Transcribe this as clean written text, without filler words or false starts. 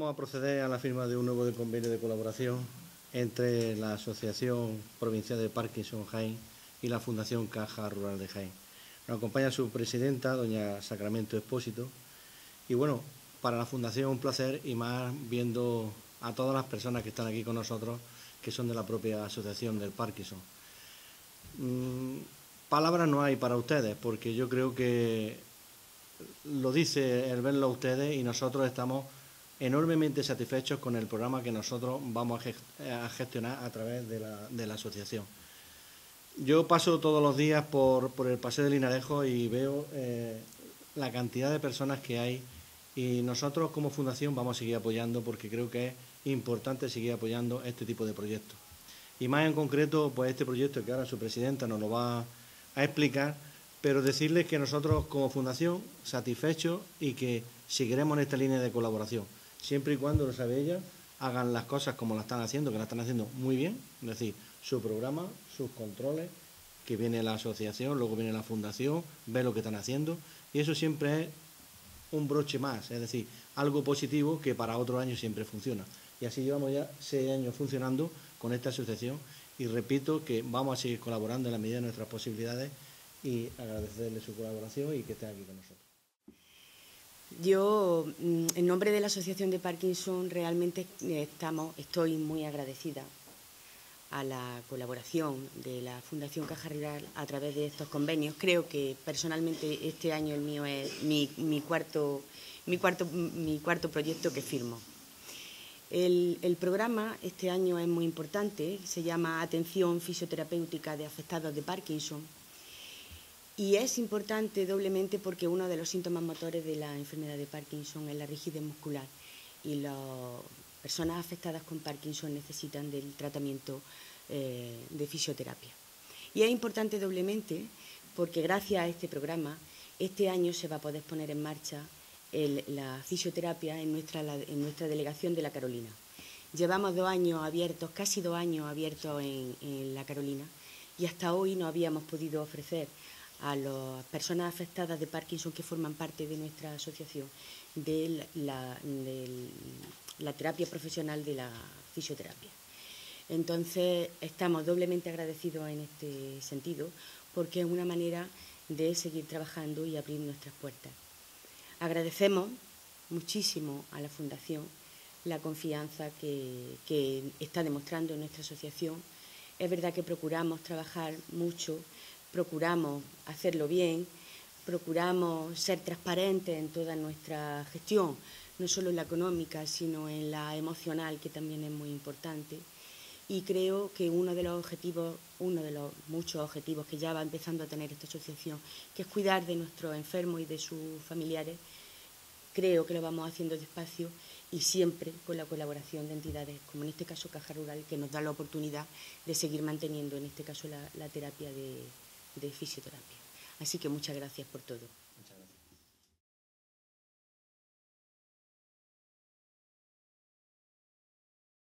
Vamos a proceder a la firma de un nuevo convenio de colaboración entre la Asociación Provincial de Parkinson Jaén y la Fundación Caja Rural de Jaén. Nos acompaña su presidenta, doña Sacramento Expósito. Y bueno, para la Fundación un placer, y más viendo a todas las personas que están aquí con nosotros, que son de la propia Asociación del Parkinson. Palabras no hay para ustedes, porque yo creo que lo dice el verlo a ustedes, y nosotros estamos enormemente satisfechos con el programa que nosotros vamos a gestionar a través de la asociación. Yo paso todos los días por el Paseo de Linarejo y veo la cantidad de personas que hay, y nosotros como fundación vamos a seguir apoyando, porque creo que es importante seguir apoyando este tipo de proyectos. Y más en concreto, pues este proyecto que ahora su presidenta nos lo va a explicar, pero decirles que nosotros como fundación satisfechos y que seguiremos en esta línea de colaboración, siempre y cuando, lo sabe ella, hagan las cosas como las están haciendo, que las están haciendo muy bien, es decir, su programa, sus controles, que viene la asociación, luego viene la fundación, ve lo que están haciendo, y eso siempre es un broche más, es decir, algo positivo que para otros años siempre funciona. Y así llevamos ya 6 años funcionando con esta asociación, y repito que vamos a seguir colaborando en la medida de nuestras posibilidades, y agradecerle su colaboración y que esté aquí con nosotros. Yo, en nombre de la Asociación de Parkinson, realmente estoy muy agradecida a la colaboración de la Fundación Caja Rural a través de estos convenios. Creo que personalmente este año el mío es mi cuarto proyecto que firmo. El programa este año es muy importante, se llama Atención Fisioterapéutica de Afectados de Parkinson. Y es importante doblemente porque uno de los síntomas motores de la enfermedad de Parkinson es la rigidez muscular, y las personas afectadas con Parkinson necesitan del tratamiento de fisioterapia. Y es importante doblemente porque gracias a este programa este año se va a poder poner en marcha la fisioterapia en nuestra delegación de La Carolina. Llevamos 2 años abiertos, casi 2 años abiertos en La Carolina, y hasta hoy no habíamos podido ofrecer a las personas afectadas de Parkinson que forman parte de nuestra asociación de la terapia profesional de la fisioterapia. Entonces, estamos doblemente agradecidos en este sentido, porque es una manera de seguir trabajando y abrir nuestras puertas. Agradecemos muchísimo a la Fundación la confianza que está demostrando en nuestra asociación. Es verdad que procuramos trabajar mucho, procuramos hacerlo bien, procuramos ser transparentes en toda nuestra gestión, no solo en la económica, sino en la emocional, que también es muy importante. Y creo que uno de los muchos objetivos que ya va empezando a tener esta asociación, que es cuidar de nuestros enfermos y de sus familiares, creo que lo vamos haciendo despacio y siempre con la colaboración de entidades, como en este caso Caja Rural, que nos da la oportunidad de seguir manteniendo, en este caso, la terapia de fisioterapia. Así que muchas gracias por todo.